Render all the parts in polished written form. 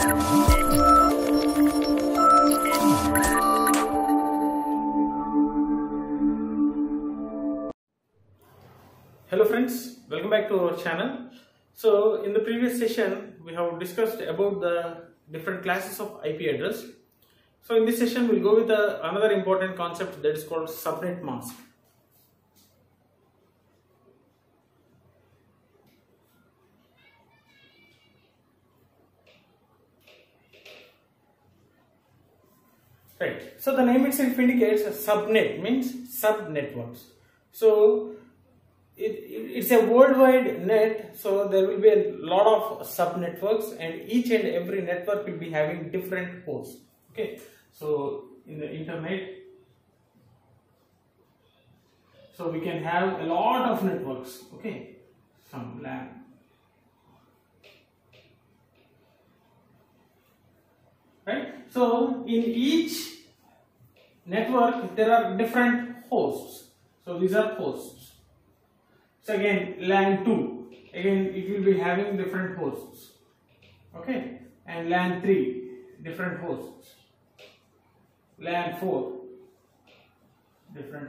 Hello friends, welcome back to our channel. So in the previous session we have discussed about the different classes of IP address. So in this session we'll go with another important concept that is called subnet mask. Right. So the name itself indicates a subnet, means sub-networks. So it's a worldwide net, so there will be a lot of sub-networks and each and every network will be having different hosts. Okay. So in the internet, so we can have a lot of networks. Okay. Some LAN. Right. So in each network there are different hosts. So these are hosts. So again LAN 2, again it will be having different hosts. Okay. And LAN 3, different hosts. LAN 4, different.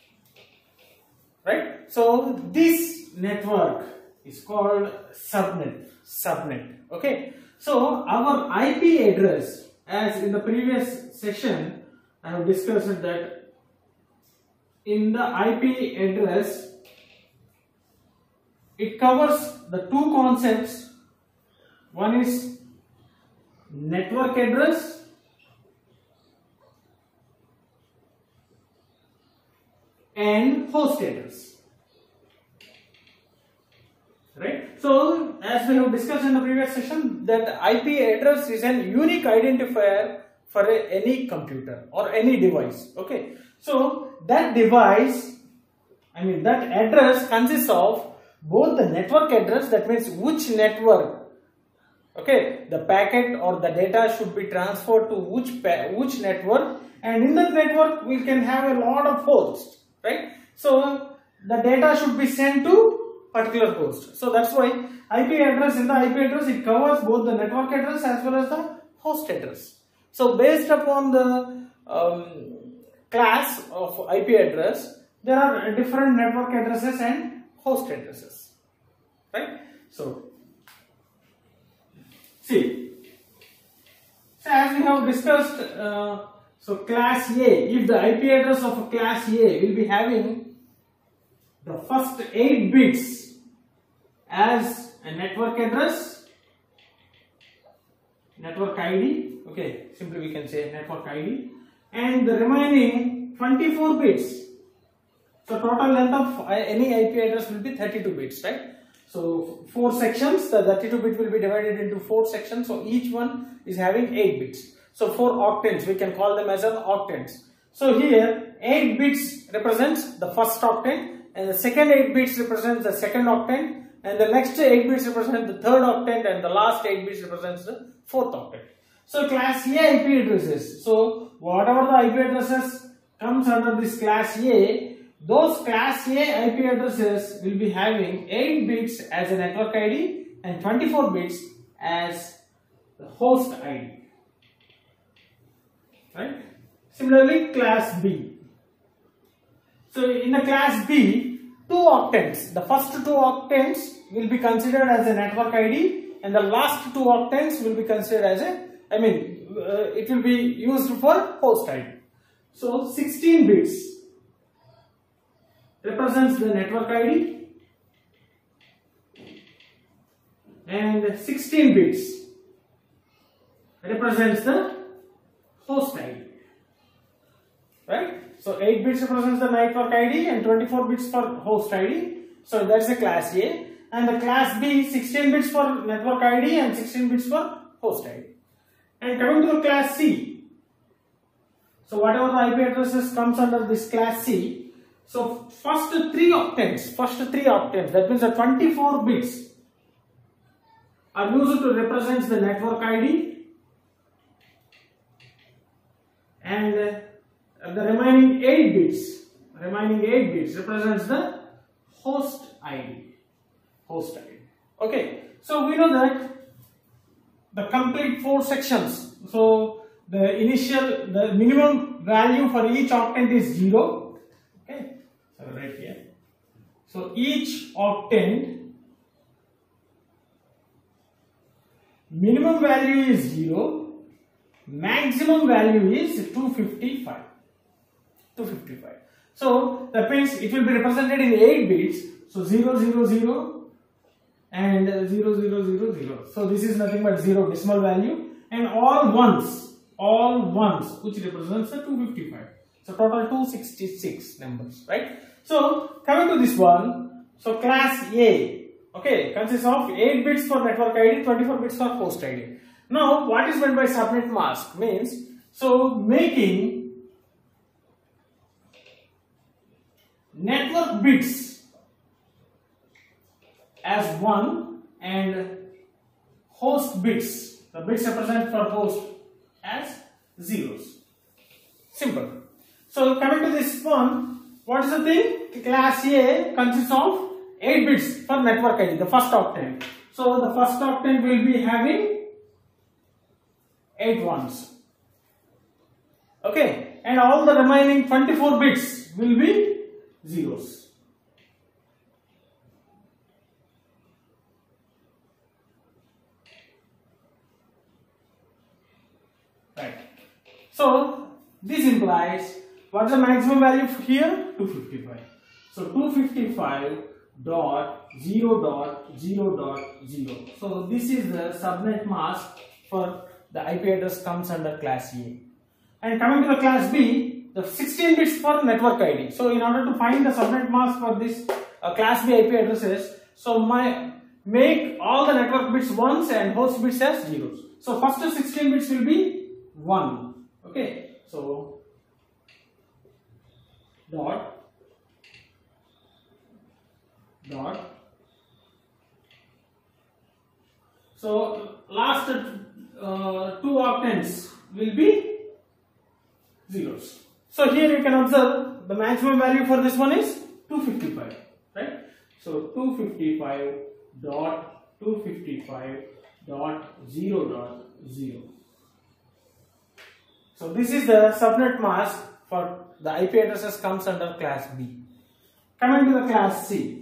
Right. So this network is called subnet. Okay. So our IP address, as in the previous session I have discussed that in the IP address it covers the two concepts. One is network address and host address. Right. So as we have discussed in the previous session, that IP address is an unique identifier for any computer or any device. Okay. So that device, that address consists of both the network address, that means which network, okay, the packet or the data should be transferred to which network, and in that network we can have a lot of hosts, right? So the data should be sent to particular host. So that's why IP address, in the IP address it covers both the network address as well as the host address. So based upon the class of IP address, there are different network addresses and host addresses, right? So see, so as we have discussed, so class A, if the IP address of a class A will be having the first 8 bits as a network address, network ID, okay, simply we can say network ID, and the remaining 24 bits. So total length of any IP address will be 32 bits, right? So 4 sections, the 32 bit will be divided into 4 sections, so each one is having 8 bits. So 4 octants, we can call them as an octants. So here 8 bits represents the first octant, and the second 8 bits represents the second octant, and the next 8 bits represent the third octant, and the last 8 bits represents the fourth octant. So class A IP addresses, so whatever the IP addresses comes under this class A, those class A IP addresses will be having 8 bits as a network ID and 24 bits as the host ID. Right? Similarly, class B. So in the class B, 2 octants, the first 2 octants will be considered as a network ID, and the last 2 octants will be considered as it will be used for host ID. So 16 bits represents the network ID and 16 bits represents the host ID, right? So 8 bits represents the network ID and 24 bits for host ID. So that's the class A, and the class B, 16 bits for network ID and 16 bits for host ID. And coming to the class C, so whatever the IP addresses comes under this class C, so first 3 octants, that means the 24 bits are used to represent the network ID, and the remaining 8 bits represents the host ID. Okay, so we know that the complete 4 sections. So the minimum value for each octant is 0. Okay, so right here. So each octant minimum value is 0, maximum value is 255. 255. So that means it will be represented in 8 bits. So 0, 0, 0 and 0, 0, 0, 0. So this is nothing but 0 decimal value, and all ones which represents the 255. So total 266 numbers, right? So coming to this one, so class A, okay, consists of 8 bits for network ID, 24 bits for host ID. Now what is meant by subnet mask means, so making network bits as 1 and host bits, the bits represented for host, as zeros. Simple. So coming to this one, what is the thing? Class A consists of 8 bits for network ID, the first octant. So the first octant will be having 8 ones. Okay, and all the remaining 24 bits will be zeros. Right. So this implies, what's the maximum value here? 255. So 255.0.0.0. So this is the subnet mask for the IP address comes under class A. And coming to the class B, the 16 bits for network ID. So in order to find the subnet mask for this class B IP addresses, so make all the network bits ones and host bits as zeros. So first 16 bits will be 1. Okay, so dot so last 2 octants will be zeros. So here you can observe the maximum value for this one is 255, right? So 255.255.0.0. So this is the subnet mask for the IP addresses comes under class B. Coming to the class C.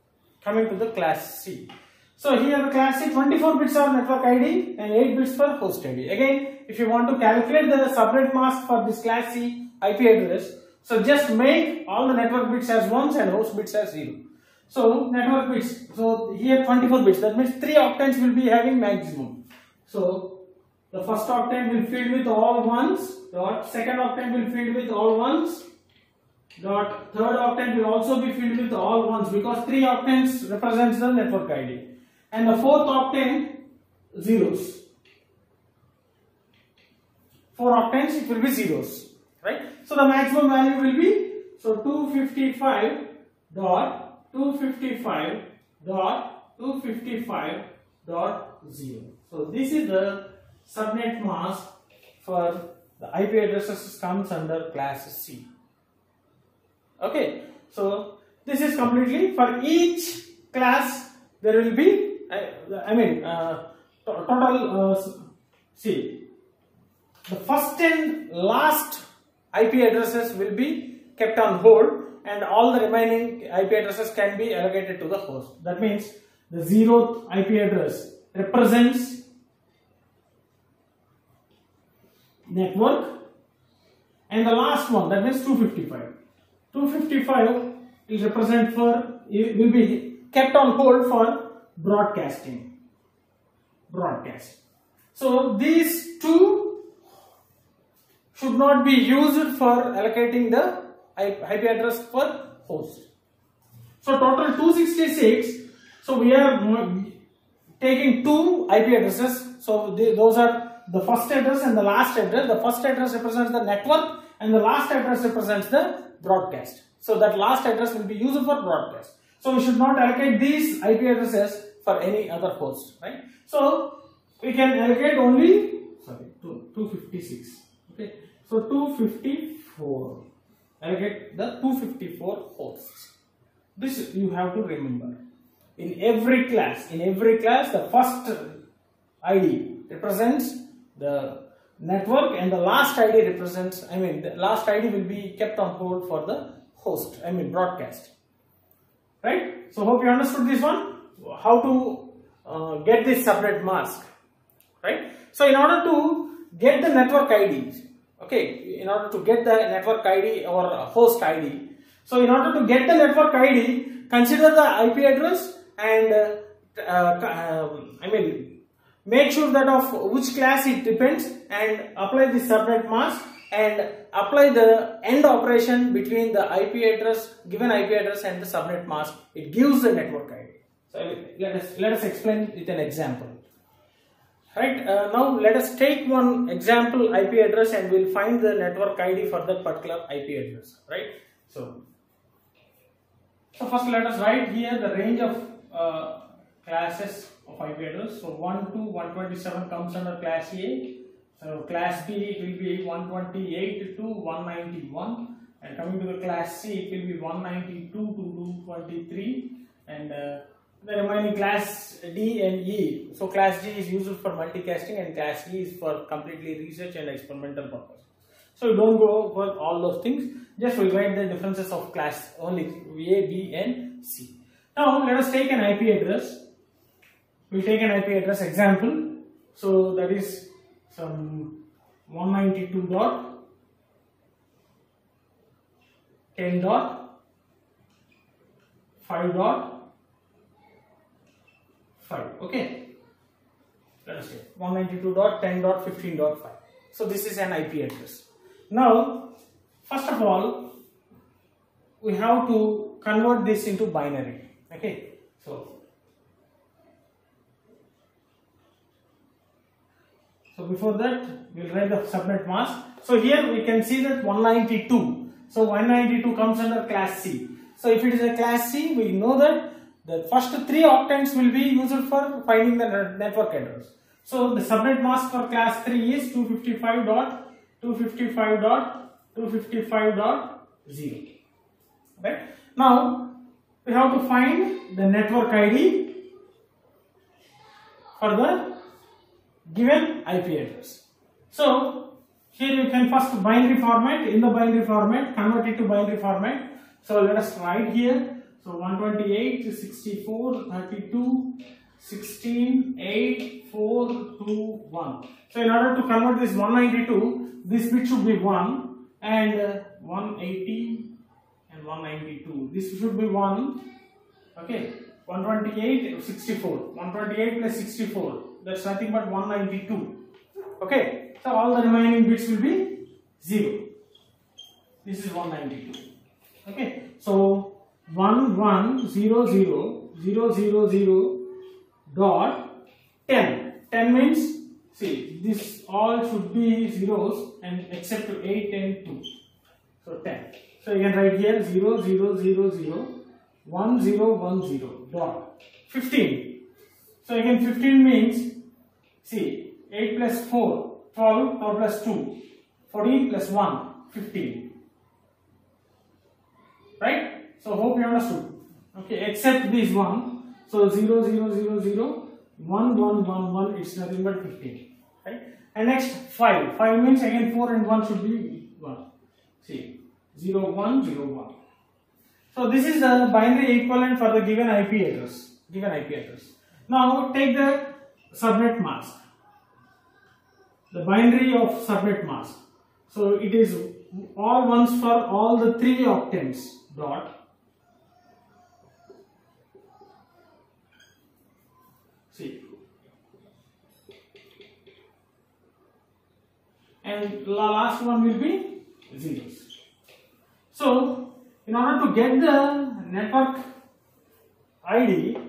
So here the class C, 24 bits are network ID and 8 bits for host ID. Again, if you want to calculate the subnet mask for this class C IP address, so just make all the network bits as 1s and host bits as 0. So network bits, so here 24 bits, that means 3 octants will be having maximum. So the first octant will fill with all ones, dot, second octant will fill with all ones, dot, third octant will also be filled with all ones because 3 octants represents the network ID, and the fourth octant zeros. 4 octants it will be zeros, right? So the maximum value will be, so 255.255.255.0. So this is the subnet mask for the IP addresses comes under class C. Okay, so this is completely for each class there will be total see, the first and last IP addresses will be kept on hold and all the remaining IP addresses can be allocated to the host. That means the 0th IP address represents network, and the last one, that means 255. 255 is represent for, it will be kept on hold for broadcasting. So these two should not be used for allocating the IP address for host. So total 266. So we are taking 2 IP addresses. So those are the first address and the last address. The first address represents the network and the last address represents the broadcast. So that last address will be used for broadcast. So we should not allocate these IP addresses for any other host, right? So we can allocate only 256. Okay, so 254. Allocate the 254 hosts. This you have to remember. In every class, the first ID represents the network, and the last ID represents, the last ID will be kept on hold for the host, broadcast. Right? So hope you understood this one, how to get this subnet mask. Right? So in order to get the network ID, okay, in order to get the network ID or host ID, so in order to get the network ID, consider the IP address and make sure that of which class it depends, and apply the subnet mask and apply the AND operation between the IP address, given IP address, and the subnet mask. It gives the network ID. So let us explain with an example. Right, now let us take one example IP address and we'll find the network ID for that particular IP address. Right. So first let us write here the range of classes of IP address. So 1 to 127 comes under class A. So class B it will be 128 to 191, and coming to the class C it will be 192 to 223, and the remaining class D and E. So class D is used for multicasting and class E is for completely research and experimental purpose. So you don't go over all those things, just we write the differences of class only A, B and C. Now let us take an IP address. We'll take an IP address example. So that is some 192.10.5.5. Okay, let us take 192.10.15.5. So this is an IP address. Now first of all we have to convert this into binary. Okay, so before that we'll write the subnet mask. So here we can see that 192. So 192 comes under class C. So if it is a class C, we know that the first 3 octants will be used for finding the network address. So the subnet mask for class 3 is 255.255.255.0. Right? Now we have to find the network ID for the given IP address. So here you can first binary format, in the binary format, convert it to binary format. So let us write here. So 128, 64, 32, 16, 8, 4, 2, 1. So in order to convert this 192, this bit should be 1, and 180 and 192. This should be 1. Okay, 128, 64. 128 plus 64. That's nothing but 192. Okay, so all the remaining bits will be 0. This is 192. Okay, so 110000.10. 10 means, see, this all should be zeros and except 8 and 2. So 10. So you can write here 00001010 dot 15. So again 15 means, see, 8 plus 4, 12, 12 plus 2, 14 plus 1, 15. Right? So hope you understood. Okay, except this one. So 00001111, it's nothing but 15. Right? And next 5. 5 means again 4 and 1 should be 1. See, 0101. So this is the binary equivalent for the given IP address. Now take the subnet mask. The binary of subnet mask. So it is all ones for all the 3 octants dot. See, and the last one will be zeros. So in order to get the network ID,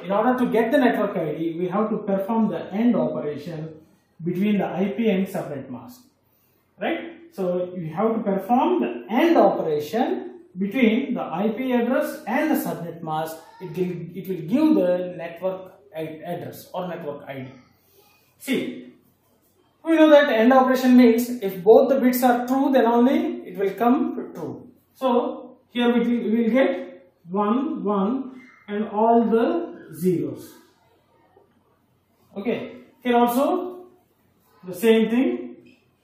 we have to perform the AND operation between the IP and subnet mask. Right? So you have to perform the AND operation between the IP address and the subnet mask. It will give the network address or network ID. See, we know that AND operation means if both the bits are true, then only it will come true. So here we will get 1, 1 and all the zeros. Okay, Here also the same thing,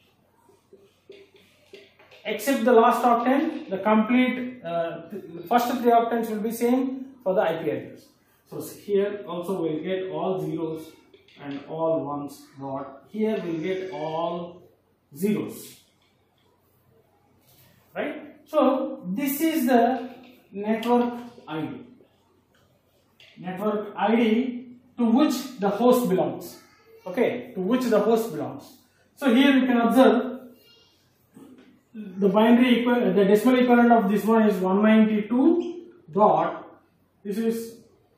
except the last octant, the complete first 3 octants will be same for the IP address. So here also we'll get all zeros and all ones dot. Here we'll get all zeros. Right? So this is the network ID. Network ID to which the host belongs. Okay, to which the host belongs. So here you can observe the binary the decimal equivalent of this one is 192 dot. This is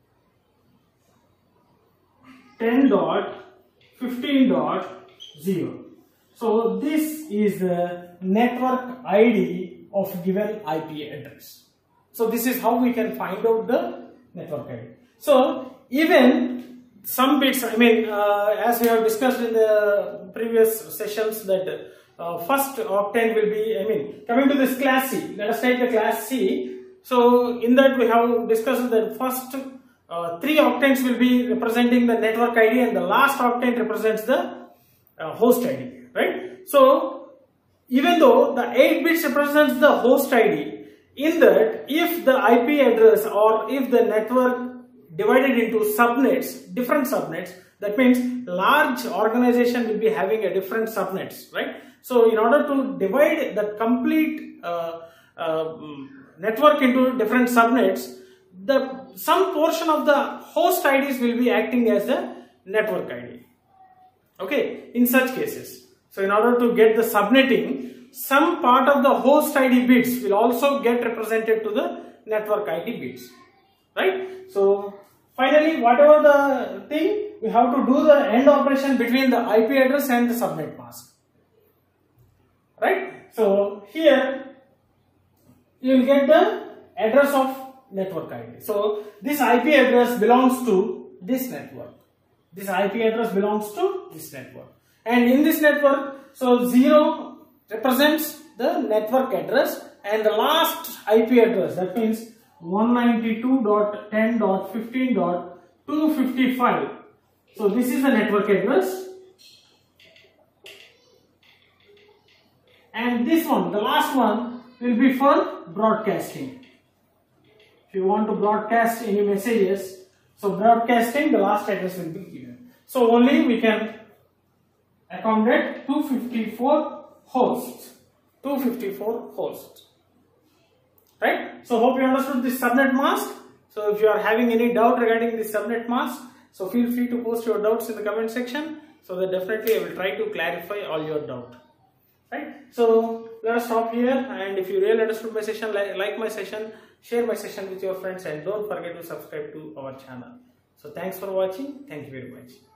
10.15.0. So this is the network ID of given IP address. So this is how we can find out the network ID. So even some bits, I mean, as we have discussed in the previous sessions, that first octant will be, I mean, coming to this class C, let us take the class C. So in that we have discussed that first 3 octants will be representing the network ID and the last octant represents the host ID, right? So even though the 8 bits represents the host ID, in that if the IP address or if the network divided into subnets, different subnets, that means large organization will be having a different subnets, right? So in order to divide the complete network into different subnets, some portion of the host IDs will be acting as the network ID. Okay, in such cases. So in order to get the subnetting, some part of the host ID bits will also get represented to the network ID bits, right? So finally, whatever the thing, we have to do the AND operation between the IP address and the subnet mask, right? So here you will get the address of network ID. So this IP address belongs to this network. This IP address belongs to this network. And in this network, so 0 represents the network address and the last IP address, that means 192.10.15.255. So this is the network address. And this one, the last one, will be for broadcasting. If you want to broadcast any messages, so broadcasting, the last address will be given. So only we can accommodate 254 hosts. 254 hosts. Right? So hope you understood this subnet mask. So if you are having any doubt regarding this subnet mask, so feel free to post your doubts in the comment section. So that definitely I will try to clarify all your doubt. Right? So let us stop here, and if you really understood my session, like my session, share my session with your friends, and don't forget to subscribe to our channel. So thanks for watching. Thank you very much.